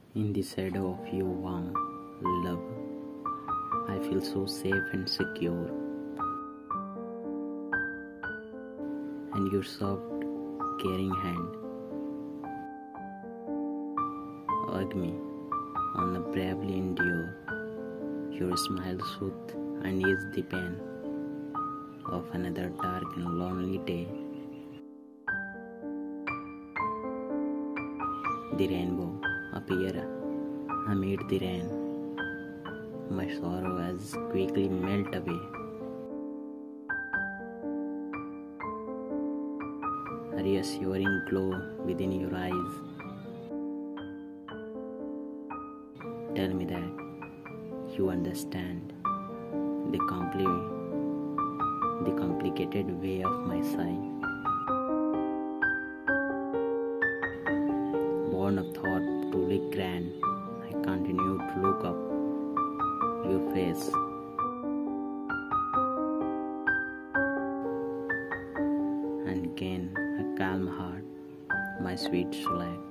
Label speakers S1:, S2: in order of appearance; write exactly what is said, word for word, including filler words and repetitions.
S1: In the shadow of your warm love, I feel so safe and secure. And your soft, caring hand hug me on a bravely endure. Your smile soothe and ease the pain of another dark and lonely day. The rainbow appear amid the rain. My sorrow has quickly melt away. A reassuring glow within your eyes. Tell me that you understand the compli- the complicated way of my sigh. Born of thought truly grand, I continue to look up your face. And gain a calm heart, my sweet Sulak.